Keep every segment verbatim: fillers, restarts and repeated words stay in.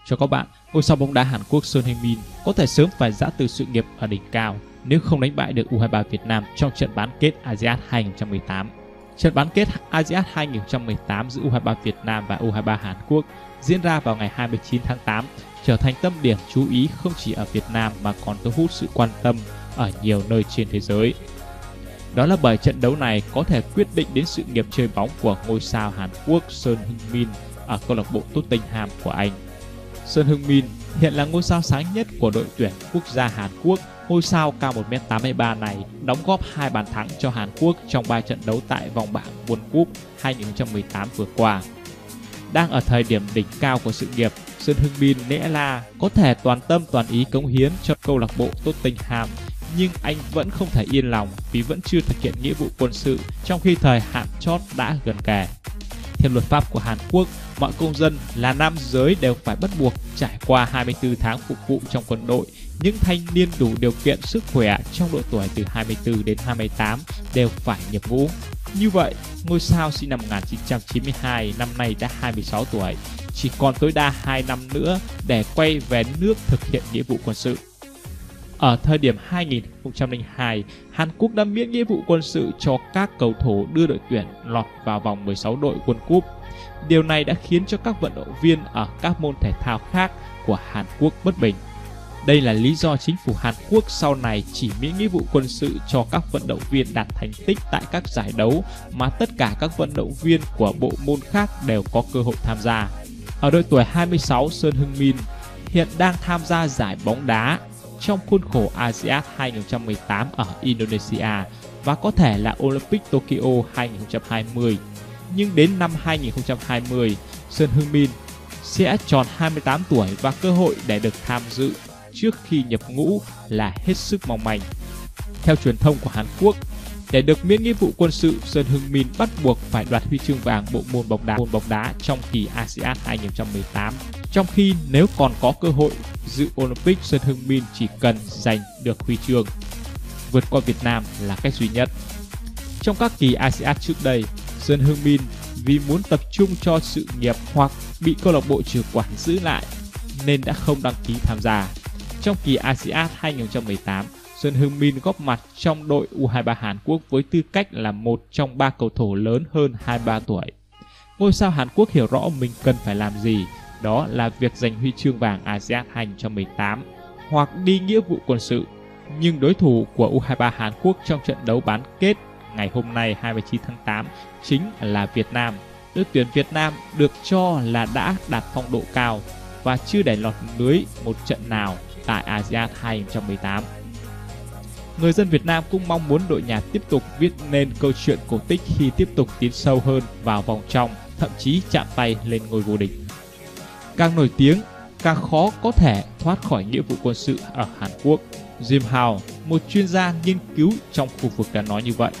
cho các bạn, ngôi sao bóng đá Hàn Quốc Son Heung-min có thể sớm phải giã từ sự nghiệp ở đỉnh cao nếu không đánh bại được U hai ba Việt Nam trong trận bán kết a si át hai không một tám. Trận bán kết a si át hai không một tám giữa U hai ba Việt Nam và U hai ba Hàn Quốc diễn ra vào ngày hai mươi chín tháng tám, trở thành tâm điểm chú ý không chỉ ở Việt Nam mà còn thu hút sự quan tâm ở nhiều nơi trên thế giới. Đó là bởi trận đấu này có thể quyết định đến sự nghiệp chơi bóng của ngôi sao Hàn Quốc Son Heung-min ở câu lạc bộ Tottenham của Anh. Son Heung-min hiện là ngôi sao sáng nhất của đội tuyển quốc gia Hàn Quốc. Ngôi sao cao một mét tám mươi ba này đóng góp hai bàn thắng cho Hàn Quốc trong ba trận đấu tại vòng bảng World Cup hai không một tám vừa qua. Đang ở thời điểm đỉnh cao của sự nghiệp, Son Heung-min lẽ là có thể toàn tâm toàn ý cống hiến cho câu lạc bộ Tottenham, nhưng anh vẫn không thể yên lòng vì vẫn chưa thực hiện nghĩa vụ quân sự trong khi thời hạn chót đã gần kề. Theo luật pháp của Hàn Quốc, mọi công dân là nam giới đều phải bắt buộc trải qua hai mươi tư tháng phục vụ trong quân đội. Những thanh niên đủ điều kiện sức khỏe trong độ tuổi từ hai mươi tư đến hai mươi tám đều phải nhập ngũ. Như vậy, ngôi sao sinh năm một nghìn chín trăm chín mươi hai năm nay đã hai mươi sáu tuổi, chỉ còn tối đa hai năm nữa để quay về nước thực hiện nghĩa vụ quân sự. Ở thời điểm hai không không hai, Hàn Quốc đã miễn nghĩa vụ quân sự cho các cầu thủ đưa đội tuyển lọt vào vòng mười sáu đội World Cup. Điều này đã khiến cho các vận động viên ở các môn thể thao khác của Hàn Quốc bất bình. Đây là lý do chính phủ Hàn Quốc sau này chỉ miễn nghĩa vụ quân sự cho các vận động viên đạt thành tích tại các giải đấu mà tất cả các vận động viên của bộ môn khác đều có cơ hội tham gia. Ở độ tuổi hai mươi sáu, Son Heung-min hiện đang tham gia giải bóng đá trong khuôn khổ a si át hai không một tám ở Indonesia và có thể là Olympic Tokyo hai không hai không. Nhưng đến năm hai không hai không, Son Heung-min sẽ tròn hai mươi tám tuổi và cơ hội để được tham dự trước khi nhập ngũ là hết sức mong manh. Theo truyền thông của Hàn Quốc, để được miễn nghĩa vụ quân sự, Son Heung-min bắt buộc phải đoạt huy chương vàng bộ môn bóng đá, môn bóng đá trong kỳ a si át hai không một tám. Trong khi nếu còn có cơ hội dự Olympic, Son Heung-min chỉ cần giành được huy chương. Vượt qua Việt Nam là cách duy nhất. Trong các kỳ a si át trước đây, Son Heung-min vì muốn tập trung cho sự nghiệp hoặc bị câu lạc bộ trừ quản giữ lại nên đã không đăng ký tham gia. Trong kỳ a si át hai không một tám, Son Heung-min góp mặt trong đội U hai ba Hàn Quốc với tư cách là một trong ba cầu thủ lớn hơn hai mươi ba tuổi. Ngôi sao Hàn Quốc hiểu rõ mình cần phải làm gì, đó là việc giành huy chương vàng a si át hai không một tám hoặc đi nghĩa vụ quân sự. Nhưng đối thủ của U hai ba Hàn Quốc trong trận đấu bán kết ngày hôm nay hai mươi chín tháng tám chính là Việt Nam. Đội tuyển Việt Nam được cho là đã đạt phong độ cao và chưa để lọt lưới một trận nào tại a si át hai không một tám. Người dân Việt Nam cũng mong muốn đội nhà tiếp tục viết nên câu chuyện cổ tích khi tiếp tục tiến sâu hơn vào vòng trong, thậm chí chạm tay lên ngôi vô địch. Càng nổi tiếng, càng khó có thể thoát khỏi nghĩa vụ quân sự ở Hàn Quốc. Jim Hao, một chuyên gia nghiên cứu trong khu vực đã nói như vậy.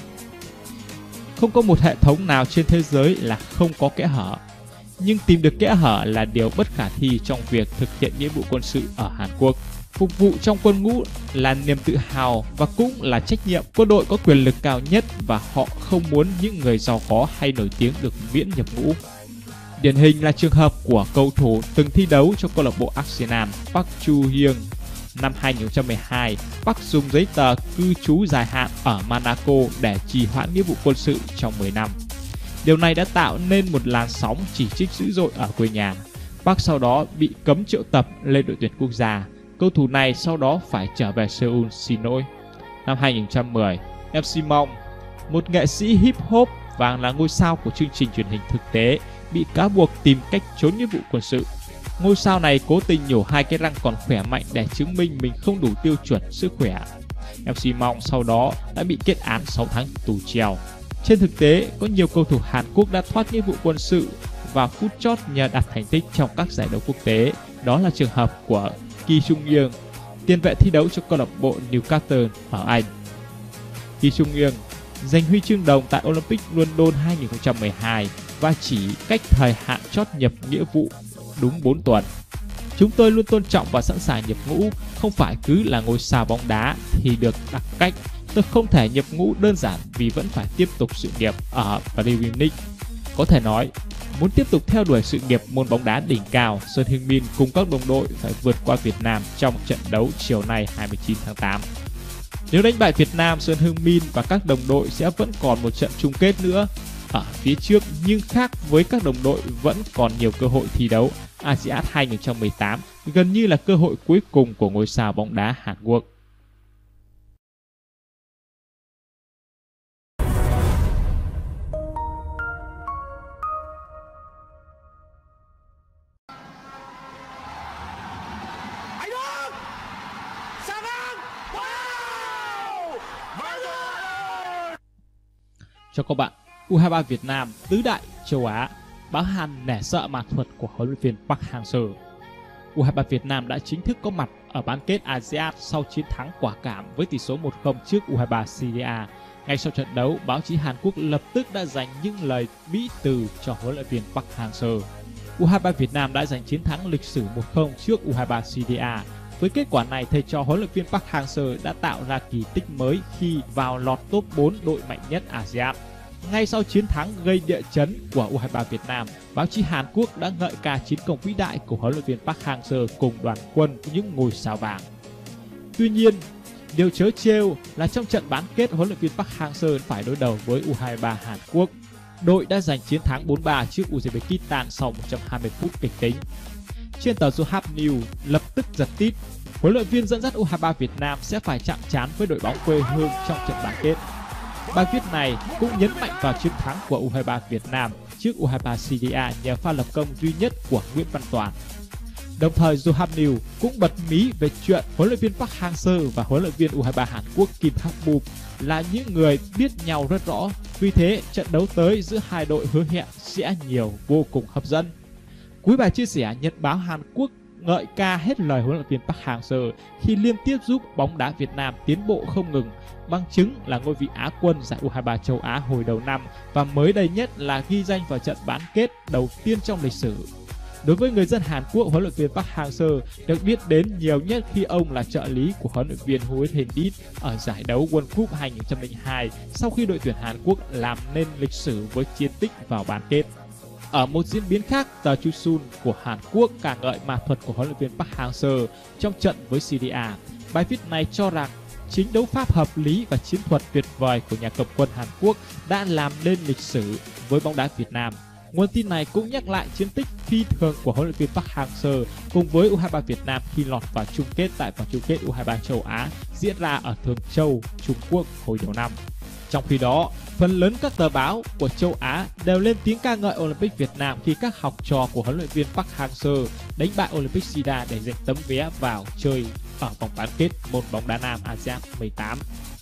Không có một hệ thống nào trên thế giới là không có kẽ hở, nhưng tìm được kẽ hở là điều bất khả thi trong việc thực hiện nghĩa vụ quân sự ở Hàn Quốc. Phục vụ trong quân ngũ là niềm tự hào và cũng là trách nhiệm. Quân đội có quyền lực cao nhất và họ không muốn những người giàu có hay nổi tiếng được miễn nhập ngũ. Điển hình là trường hợp của cầu thủ từng thi đấu cho câu lạc bộ Arsenal Park Chu-hyung. Năm hai không một hai, Park dùng giấy tờ cư trú dài hạn ở Monaco để trì hoãn nghĩa vụ quân sự trong mười năm. Điều này đã tạo nên một làn sóng chỉ trích dữ dội ở quê nhà. Park sau đó bị cấm triệu tập lên đội tuyển quốc gia. Cầu thủ này sau đó phải trở về Seoul xin lỗi. Năm hai không một không, em xê Mong, một nghệ sĩ hip hop và là ngôi sao của chương trình truyền hình thực tế, bị cáo buộc tìm cách trốn nghĩa vụ quân sự. Ngôi sao này cố tình nhổ hai cái răng còn khỏe mạnh để chứng minh mình không đủ tiêu chuẩn sức khỏe. em xê Mong sau đó đã bị kết án sáu tháng tù treo. Trên thực tế, có nhiều cầu thủ Hàn Quốc đã thoát nghĩa vụ quân sự vào phút chót nhờ đạt thành tích trong các giải đấu quốc tế. Đó là trường hợp của Ki Sung-yeong, tiền vệ thi đấu cho câu lạc bộ Newcastle ở Anh. Ki Sung-yeong giành huy chương đồng tại Olympic London hai không một hai và chỉ cách thời hạn chót nhập nghĩa vụ đúng bốn tuần. Chúng tôi luôn tôn trọng và sẵn sàng nhập ngũ, không phải cứ là ngôi sao bóng đá thì được đặc cách. Tôi không thể nhập ngũ đơn giản vì vẫn phải tiếp tục sự nghiệp ở Premier League. Có thể nói, Muốn tiếp tục theo đuổi sự nghiệp môn bóng đá đỉnh cao, Son Heung-min cùng các đồng đội phải vượt qua Việt Nam trong trận đấu chiều nay hai mươi chín tháng tám. Nếu đánh bại Việt Nam, Son Heung-min và các đồng đội sẽ vẫn còn một trận chung kết nữa ở phía trước, nhưng khác với các đồng đội vẫn còn nhiều cơ hội thi đấu. a si át hai không một tám gần như là cơ hội cuối cùng của ngôi sao bóng đá Hàn Quốc. Cho các bạn, u hai ba Việt Nam tứ đại châu Á, báo Hàn nể sợ màn thuật của huấn luyện viên Park Hang-seo. u hai ba Việt Nam đã chính thức có mặt ở bán kết a si át sau chiến thắng quả cảm với tỷ số một không trước u hai ba xê đê a. Ngay sau trận đấu, báo chí Hàn Quốc lập tức đã dành những lời mỹ từ cho huấn luyện viên Park Hang-seo. u hai ba Việt Nam đã giành chiến thắng lịch sử một không trước u hai ba xê đê a. Với kết quả này, thầy trò huấn luyện viên Park Hang-seo đã tạo ra kỳ tích mới khi vào lọt top bốn đội mạnh nhất a si át. Ngay sau chiến thắng gây địa chấn của u hai ba Việt Nam, báo chí Hàn Quốc đã ngợi ca chiến công vĩ đại của huấn luyện viên Park Hang-seo cùng đoàn quân những ngôi sao vàng. Tuy nhiên, điều trớ trêu là trong trận bán kết, huấn luyện viên Park Hang-seo phải đối đầu với u hai ba Hàn Quốc. Đội đã giành chiến thắng bốn ba trước Uzbekistan sau một trăm hai mươi phút kịch tính. Trên tờ Yonhap News lập tức giật tít, huấn luyện viên dẫn dắt u hai ba Việt Nam sẽ phải chạm trán với đội bóng quê hương trong trận bán kết. Bài viết này cũng nhấn mạnh vào chiến thắng của u hai ba Việt Nam trước u hai ba xê đê a nhờ pha lập công duy nhất của Nguyễn Văn Toàn. Đồng thời, Yonhap News cũng bật mí về chuyện huấn luyện viên Park Hang-seo và huấn luyện viên u hai ba Hàn Quốc Kim Hak-bum là những người biết nhau rất rõ. Vì thế, trận đấu tới giữa hai đội hứa hẹn sẽ nhiều vô cùng hấp dẫn. Cuối bài chia sẻ, nhật báo Hàn Quốc ngợi ca hết lời huấn luyện viên Park Hang-seo khi liên tiếp giúp bóng đá Việt Nam tiến bộ không ngừng, bằng chứng là ngôi vị Á quân giải u hai ba châu Á hồi đầu năm và mới đây nhất là ghi danh vào trận bán kết đầu tiên trong lịch sử. Đối với người dân Hàn Quốc, huấn luyện viên Park Hang-seo được biết đến nhiều nhất khi ông là trợ lý của huấn luyện viên Huấn Hindit ở giải đấu World Cup hai không không hai sau khi đội tuyển Hàn Quốc làm nên lịch sử với chiến tích vào bán kết. Ở một diễn biến khác, tờ Chosun của Hàn Quốc ca ngợi màn thuật của huấn luyện viên Park Hang-seo trong trận với xê đê a. Bài viết này cho rằng chính đấu pháp hợp lý và chiến thuật tuyệt vời của nhà cầm quân Hàn Quốc đã làm nên lịch sử với bóng đá Việt Nam. Nguồn tin này cũng nhắc lại chiến tích phi thường của huấn luyện viên Park Hang-seo cùng với u hai ba Việt Nam khi lọt vào chung kết tại vòng chung kết u hai ba châu Á diễn ra ở Thường Châu, Trung Quốc hồi đầu năm. Trong khi đó, phần lớn các tờ báo của châu Á đều lên tiếng ca ngợi Olympic Việt Nam khi các học trò của huấn luyện viên Park Hang-seo đánh bại Olympic Sida để giành tấm vé vào chơi ở vòng bán kết môn bóng đá nam a si át mười tám.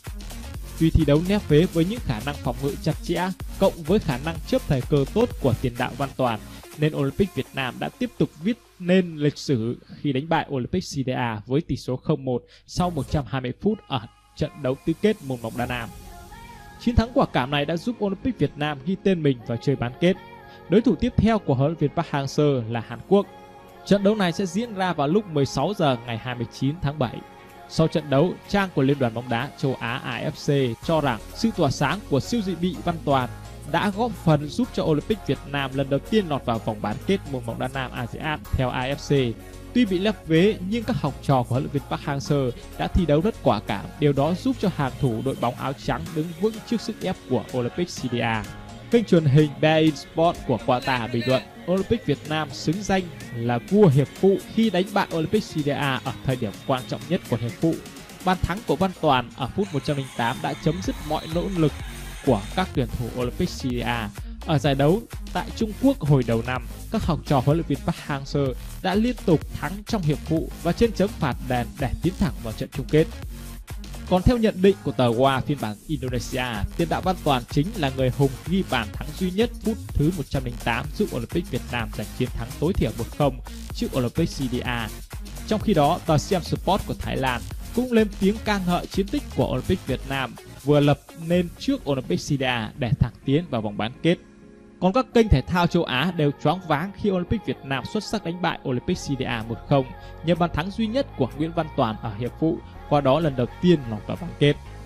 Tuy thi đấu nép vế với những khả năng phòng ngự chặt chẽ cộng với khả năng chớp thời cơ tốt của tiền đạo Văn Toàn, nên Olympic Việt Nam đã tiếp tục viết nên lịch sử khi đánh bại Olympic xê đê a với tỷ số không một sau một trăm hai mươi phút ở trận đấu tứ kết môn bóng đá nam. Chiến thắng quả cảm này đã giúp Olympic Việt Nam ghi tên mình vào chơi bán kết. Đối thủ tiếp theo của huấn luyện viên Park Hang-seo là Hàn Quốc. Trận đấu này sẽ diễn ra vào lúc mười sáu giờ ngày hai mươi chín tháng bảy. Sau trận đấu, trang của Liên đoàn bóng đá châu Á a ép xê cho rằng sự tỏa sáng của siêu dự bị Văn Toàn đã góp phần giúp cho Olympic Việt Nam lần đầu tiên lọt vào vòng bán kết môn bóng đá nam a si át theo a ép xê. Tuy bị lép vế nhưng các học trò của huấn luyện viên Park Hang-seo đã thi đấu rất quả cảm, điều đó giúp cho hàng thủ đội bóng áo trắng đứng vững trước sức ép của Olympic xê đê a. Kênh truyền hình beIN Sports của Qatar bình luận Olympic Việt Nam xứng danh là vua hiệp phụ khi đánh bại Olympic xê đê a ở thời điểm quan trọng nhất của hiệp phụ. Bàn thắng của Văn Toàn ở phút một trăm lẻ tám đã chấm dứt mọi nỗ lực của các tuyển thủ Olympic xê đê a. Ở giải đấu tại Trung Quốc hồi đầu năm, các học trò huấn luyện viên Park Hang-seo đã liên tục thắng trong hiệp phụ và trên chấm phạt đền để tiến thẳng vào trận chung kết. Còn theo nhận định của tờ Hoa phiên bản Indonesia, tiền đạo Văn Toàn chính là người hùng ghi bàn thắng duy nhất phút thứ một trăm lẻ tám giúp Olympic Việt Nam giành chiến thắng tối thiểu một không trước Olympic xê đê a. Trong khi đó, tờ Siam Sport của Thái Lan cũng lên tiếng ca ngợi chiến tích của Olympic Việt Nam vừa lập nên trước Olympic xê đê a để thẳng tiến vào vòng bán kết. Còn các kênh thể thao châu Á đều choáng váng khi Olympic Việt Nam xuất sắc đánh bại Olympic xê đê a một không nhờ bàn thắng duy nhất của Nguyễn Văn Toàn ở hiệp phụ, qua đó lần đầu tiên lọt vào bán kết.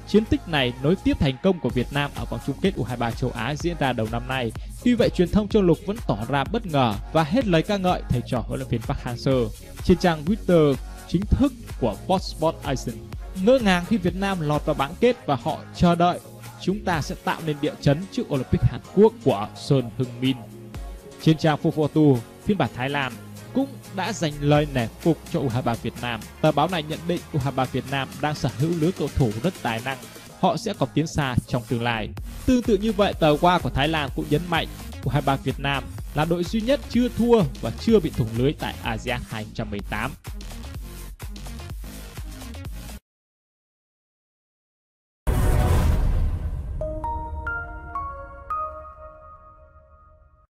Chiến tích này nối tiếp thành công của Việt Nam ở vòng chung kết U hai ba châu Á diễn ra đầu năm nay. Tuy vậy, truyền thông châu lục vẫn tỏ ra bất ngờ và hết lời ca ngợi thầy trò huấn luyện viên Park Hang-seo. Trên trang Twitter chính thức của Fox Sports Asia, ngỡ ngàng khi Việt Nam lọt vào bán kết và họ chờ đợi chúng ta sẽ tạo nên địa chấn trước Olympic Hàn Quốc của Son Heung-min. Trên trang Football phiên bản Thái Lan cũng đã dành lời nể phục cho U hai ba Việt Nam. Tờ báo này nhận định U hai ba Việt Nam đang sở hữu lứa cầu thủ rất tài năng, họ sẽ còn tiến xa trong tương lai. Tương tự như vậy, tờ Wa của Thái Lan cũng nhấn mạnh U hai ba Việt Nam là đội duy nhất chưa thua và chưa bị thủng lưới tại ASEAN hai không một tám.